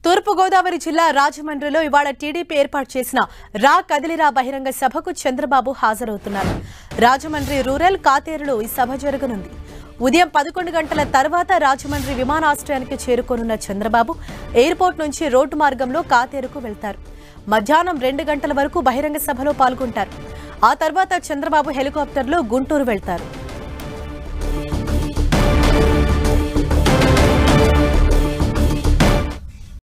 తూర్పు గోదావరి జిల్లా రాజమండ్రిలో ఇవాళ టీడీపీ ఏర్పాటు చేసిన రా కదిలిరా బహిరంగ సభకు చంద్రబాబు హాజరవుతున్నారు. రాజమండ్రి రూరల్ కాతేరులో ఈ సభ జరగనుంది. ఉదయం 11 గంటల తర్వాత రాజమండ్రి విమానాశ్రయానికి చేరుకోనున్న చంద్రబాబు ఎయిర్పోర్ట్ నుంచి రోడ్డు మార్గంలో కాతేరుకు వెళ్తారు. మధ్యాహ్నం 2 గంటల వరకు బహిరంగ సభలో పాల్గొంటారు. ఆ తర్వాత చంద్రబాబు హెలికాప్టర్లో గుంటూరు వెళ్తారు.